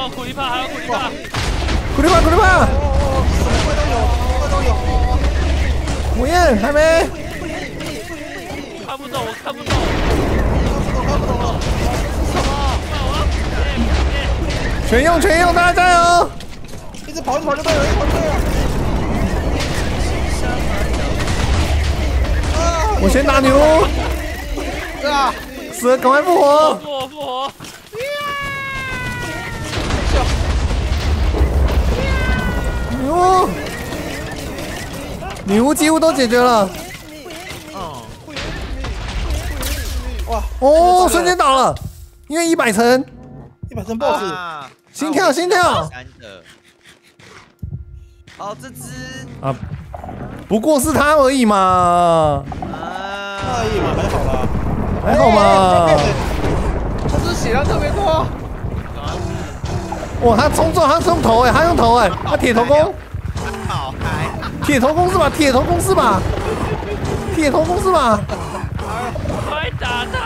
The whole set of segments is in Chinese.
苦力怕，还有苦力怕， 苦力怕，苦力怕， 什么怪都有，什么怪都有。 火焰还没， 看不懂，我看不懂， 看不懂了。 什么？ 全用全用，大家加油！ 一直跑就对了，一直跑就对了。 我先打牛， 啊！ 死了赶快复活！ 复活！ 女巫几乎都解决了。 哇！ 哦，瞬间倒了，因为100层 100层 BOSS。 心跳心跳。 哦，这只啊，不过是他而已嘛， 哎呀，还好啦， 还好嘛。 他是血量特别多。 哇，他冲撞，他用头哎，他用头哎，他铁头功， 好嗨， 铁头功是吧？铁头功是吧？铁头功是吧？ 快打他！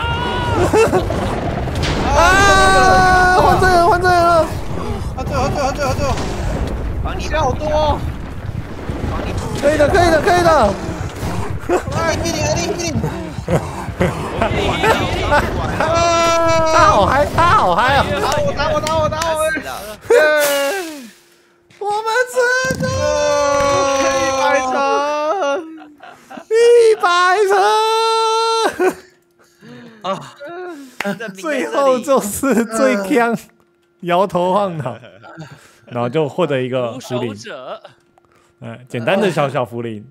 啊！换这人，换这人了！ 喝醉！ 帮你血好多哦。 可以的，可以的，可以的。 哎，你！ 他好嗨，他好嗨啊！ 打我！ 我们成功！100层啊！最后就是最强，摇头晃脑，然后就获得一个无福利手。者， 简单的小福利。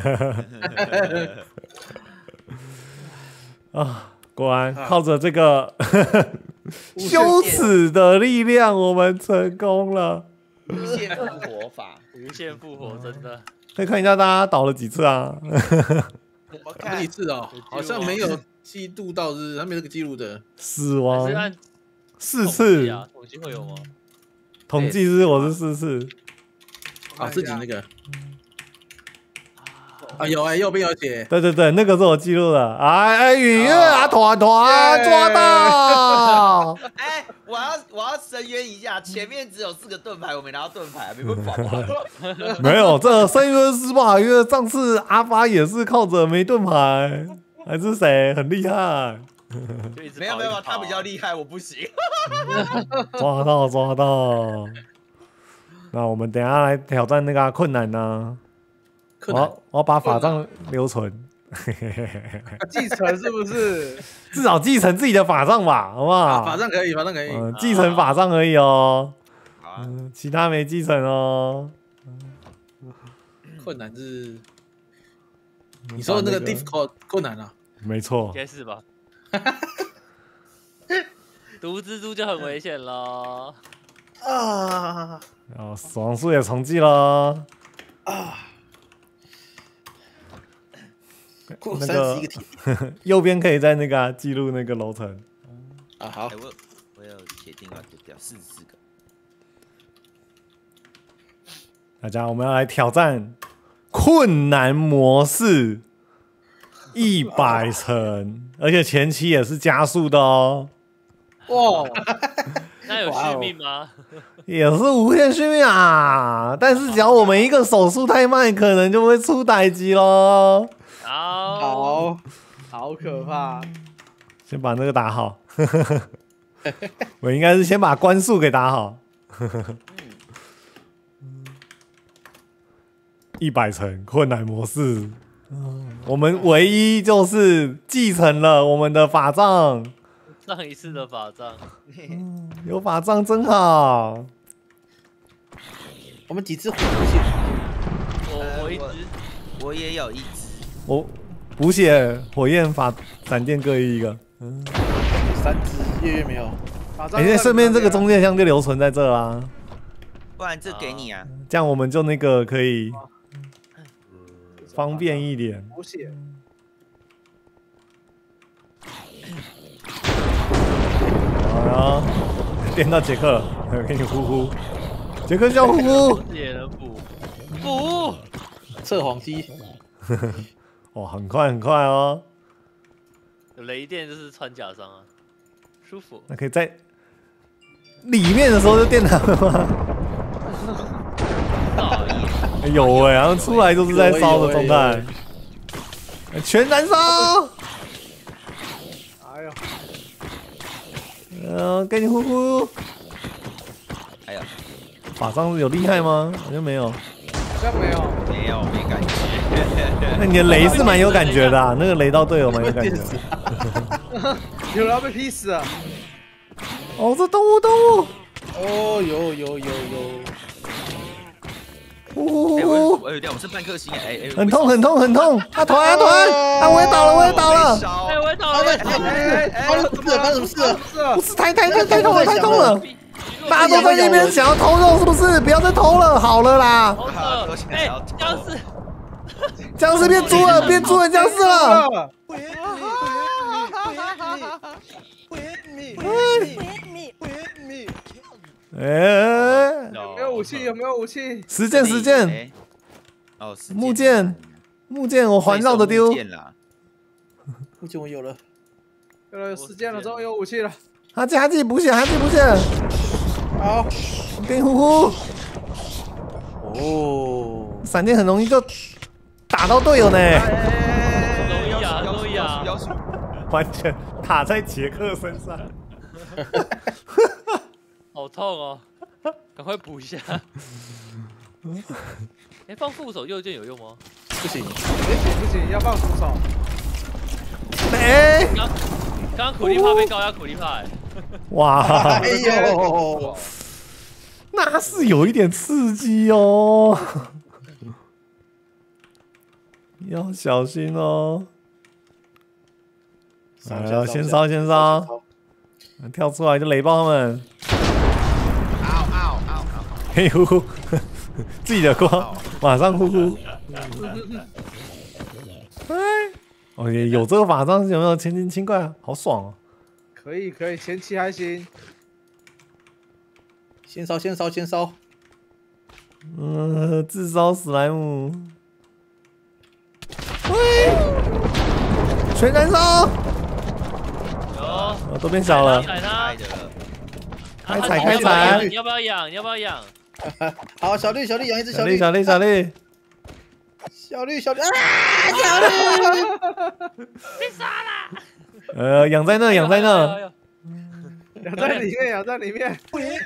啊，果然靠着这个羞耻的力量，我们成功了。 无限复活法， 无限复活，真的。 可以看一下大家倒了几次啊？ 我打几次哦？好像没有记录到，是他没这个记录的。 死亡是按 4次， 统计会有吗？ 统计是我是4次。 啊，自己那个。啊，有哎，右边有写。 对，那个是我记录的。哎，允月啊，团抓到！ 哎，我要申冤一下，前面只有4个盾牌，我没拿到盾牌，没办法。 没有，这深渊失败，因为上次阿发也是靠着没盾牌，还是谁很厉害？ 没有，他比较厉害，我不行。 抓到。那我们等一下来挑战那个困难呢。我要把法杖留存。 继承是不是？ 至少继承自己的法杖吧，好不好？ 法杖可以。 继承法杖而已哦。 好啊， 其他没继承哦。 困难是你说的那个 difficult 困难啊？ 没错应，该是吧。毒蜘蛛就很危险了。 啊！ 然后死亡数也重计了。那个 31个体右边可以在那个记录那个楼层。 啊，好。 我有铁定要丢掉44个。 大家，我们要来挑战困难模式，100层，而且前期也是加速的哦。 哇！ 那有续命吗？ 也是无限续命啊！但是只要我们一个手速太慢，可能就会出歹机咯。 好可怕！ 先把那个打好。我应该是先把关数给打好。100层困难模式，我们唯一就是继承了我们的法杖。 上一次的法杖， 有法杖真好。 我们几只火不行？ 我一直我也有一只。 我补血、火焰、闪电各一个。 3只，月没有。 那顺便这个中间箱就留存在这啦。 不然这给你啊。 这样我们就那个可以方便一点。 补血。 好呀，电到杰克了，给你呼呼。杰克叫呼呼。 也能补。 测谎机。 哇，很快哦。 有雷电就是穿甲伤啊，舒服。 那可以再里面的时候就电他们吗？有哎，然后出来都是在烧的状态，全燃烧。哎呦，给你呼呼。 哎呀， 法杖有厉害吗？好像没有。 好像没有， 没感觉。 那你的雷是蛮有感觉的啊，那个雷到队友蛮有感觉。 有人要被劈死了。 哦，这动物。 哦，有。 呼呼呼！ 我有点，我是半颗星哎， 很痛。啊团！啊我也倒了。 我也倒了。 发生什么事？ 不是太痛了！大家都在那边想要偷肉是不是？不要再偷了，好了啦。 哎， 僵尸变猪了，变猪人僵尸了。哎， 有没有武器？ 实践。 哦， 木剑，我环绕着丢。 木剑我有了，有实践了，终于有武器了。 哈基补血。 好， 给呼呼。 哦， 闪电很容易就打到队友呢。 容易啊！ 完全打在杰克身上。 好痛哦，赶快补一下。哎，放副手右键有用吗？ 不行，要放扶手。 哎， 刚苦力怕被高压苦力怕。 哇！ 哎呦， 那是有一点刺激哦，要小心哦。来了，先烧，跳出来就雷爆他们。嘿呼呼，自己的光，马上呼呼。哎，哦也有这个法杖，有没有前进轻快啊？好爽哦！ 可以，前期还行。先烧。 自烧史莱姆。全燃烧。都变小了。开采。 你要不要养？ 好，小绿养一只小绿。 小绿。 小绿啊！小绿被杀了。 养在那。 养在里面。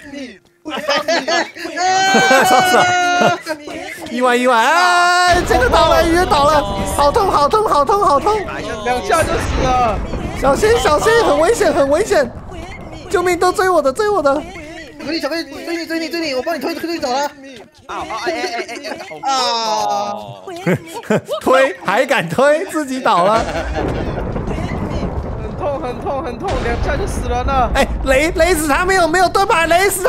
意外！哎，这个倒了，鱼倒了，好痛！ 两下就死了。 小心，很危险！救命！都追我的！ 小飞，追你！我帮你推走了。 推还敢推，自己倒了。 很痛，两下就死人了。 哎，雷死他没有盾牌，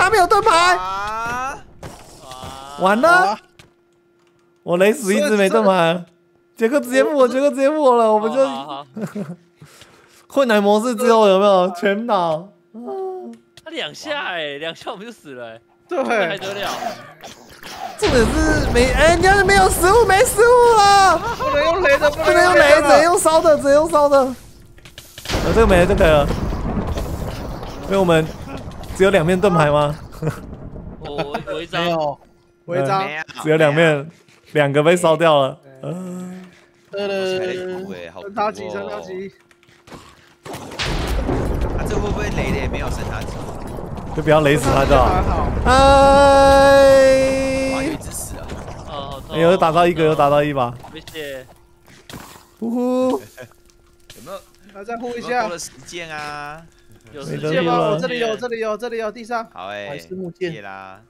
完了，我雷死一只没盾牌，杰克直接复我了，我们就困难模式之后有没有全倒？ 他2下2下我们就死了对， 还得了？ 重点是你要是没有食物没食物了， 不能用雷的， 只能用烧的，这个没了就可以了，因为我们只有2面盾牌吗？ 我一张， 只有2面，2个被烧掉了。 升塔级。 这会不会雷的也没有升塔级？ 就不要雷死他就好。 哇，有一只死了。 有打到一把。 谢谢。 呼呼。 有没有？ 再呼一下。 多了时间啊。 有时间吗？我这里有，地上。 好还是木剑啦。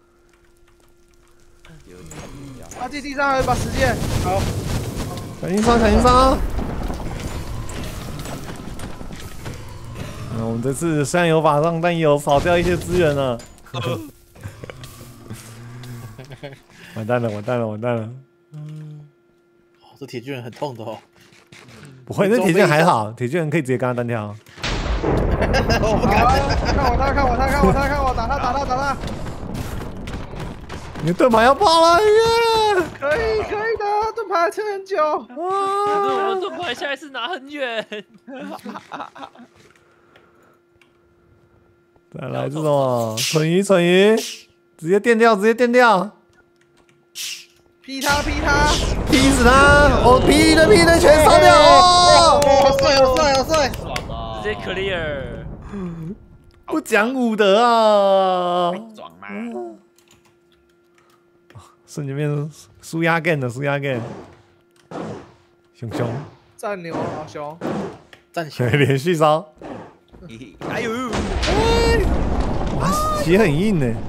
阿弟地上还有一把石剑。好。 小心烧。我们这次虽然有法杖，但也有少掉一些资源了。完蛋了！ 这铁巨人很痛的哦。 不会，那铁巨人还好，铁巨人可以直接跟他单挑。 我不敢。看我，打他！ 你的盾牌要爆了， 可以的，盾牌撑很久。 可是我们盾牌下一次拿很远。 再来这种蠢鱼，直接电掉， 劈他， 劈死他！哦，劈的全烧掉哦！ 好帅！ 爽哦， 直接 clear。 不讲武德啊！ 爽吗？ 瞬间变成输压 game 的，熊， 战牛好熊， 连续烧， 哎呦， 哇，血很硬呢。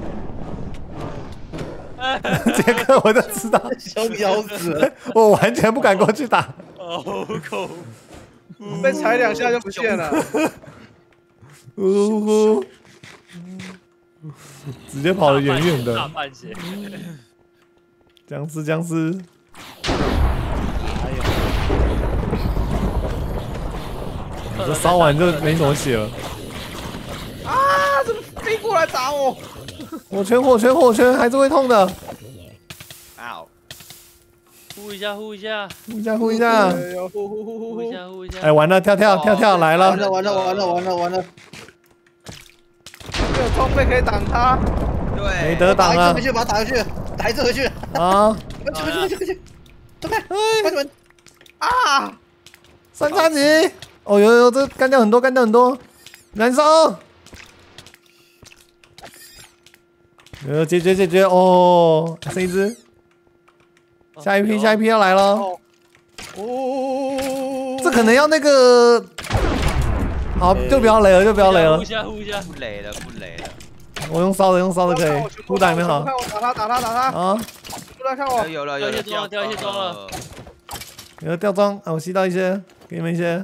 杰克，我就知道， 熊咬死了， 我完全不敢过去打。 好恐怖！ 被踩2下就不见了。 呼，直接跑得远远大的。 半血。 僵尸。这烧完就没什么血了。 啊！怎么飞过来打我？ 火圈，还是会痛的。 啊！ 呼一下。 呼一下。 呼一下！ 哎，完了，跳，来了。 完了！没有装备可以挡他。 对， 没得挡啊！ 把他打一次回去。 啊！ 快走开！快门！啊 3叉戟！哦有，这干掉很多，燃烧！解决哦，剩一只，下一批要来了。 哦， 这可能要那个，好，就不要雷了。 呼一下。 不雷了。 我用烧的可以，护打有没有好？ 打他！ 啊， 过来看我。 有了， 掉一些装了。 有吊装啊，我吸到一些，给你们一些。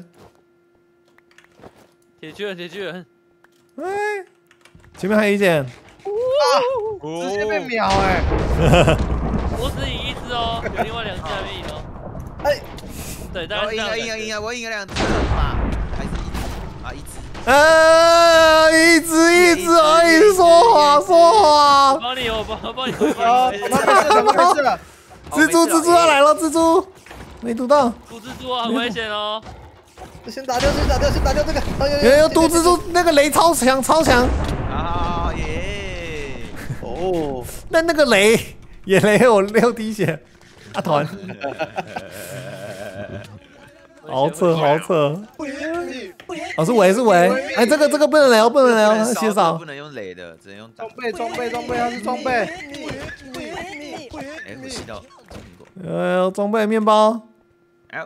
铁巨人。 哎，前面还有一件。 直接被秒哎！ 我只赢1只哦，有另外2只还没赢哦。 哎， 对，大概是这样。 我赢了2只了吧？还是1只？ 啊，一只而已，说谎。 我帮你。 没事了。 蜘蛛要来了，蜘蛛没毒到。 毒蜘蛛很危险哦。 先打掉这个。 有毒蜘蛛，那个雷超强。 啊耶！ 哦， 那个雷也雷我6滴血，阿团，好扯。哦，是围，哎，这个不能雷哦，血少。 不能用雷的，只能用装备，它是装备。 哎，我吸到装备面包， 哎，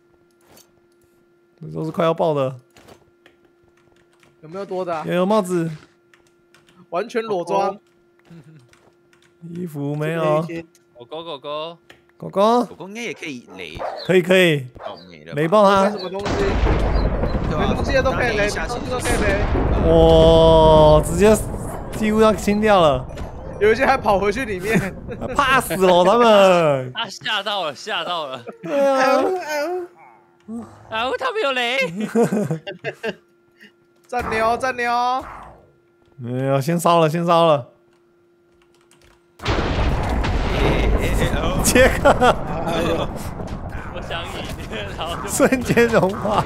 这都是快要爆的。 有没有多的？ 有帽子， 完全裸装。 衣服没有。 狗， 狗应该也可以雷。 可以，雷爆他。 什么东西？没东西都可以雷， 哇，直接几乎要清掉了。 有一些还跑回去里面， 怕死了他们。 他吓到了。 对啊。 他没有雷。 战牛。 没有，先烧了。杰克， 我想赢，然后就瞬间融化。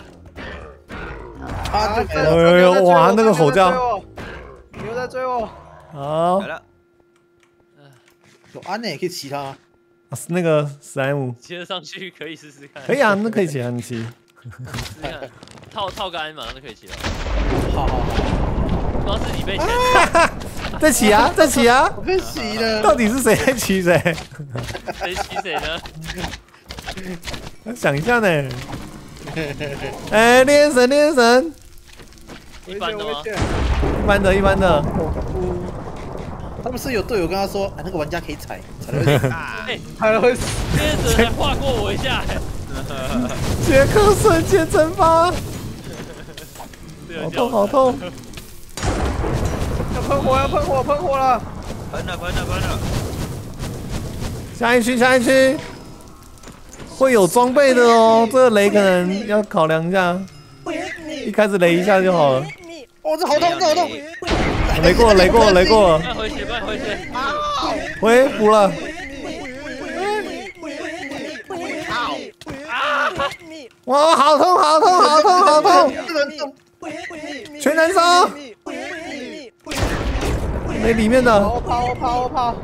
哇， 那个吼叫， 牛在追我。 好， 来了， 有安呢，可以骑他。 那个史莱姆骑得上去可以试试看。 可以啊，那可以骑，你骑。 试试看，套个鞍马上就可以骑了。 好。 不知道是你被再骑啊！ 我被骑了。 到底是谁在骑谁？ 谁骑谁呢？ 想一下呢。哎，猎神。 一般的吗？ 一般的。 他们是有队友跟他说，那个玩家可以踩才会死。猎神还划过我一下。 杰克瞬间蒸发。好痛！ 要喷火了！ 喷了！ 下一区会有装备的哦，这个雷可能要考量一下，一开始雷一下就好了。 哦，这好痛！ 雷过了。 快回血！ 回补了。哇，好痛！全燃烧！ 没里面的。 我跑！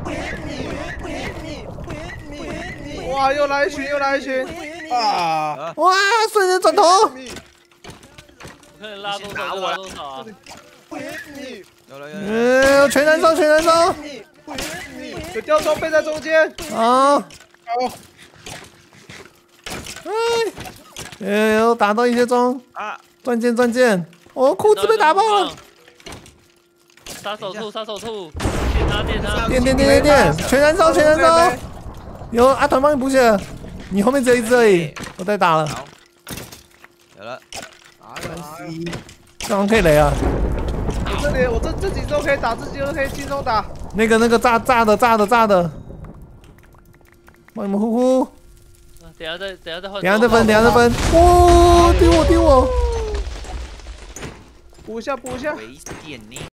哇，又来一群啊！ 哇，瞬间转头。 我看你拉多少就拉多少啊！ 有了， 全燃烧！ 有吊装备在中间。 啊！ 好， 有打到一些装啊！ 钻剑！哦，裤子被打爆了。 杀手兔，电他！ 电！全燃烧！有阿团帮你补血，你后面只有一只而已，我再打了。 好，有了。 这样可以雷啊！ 我这几只都可以打，轻松打。 那个炸的，帮你们呼。 等下再换。 等下再分。哇，丢我！ 补一下。 危险呢。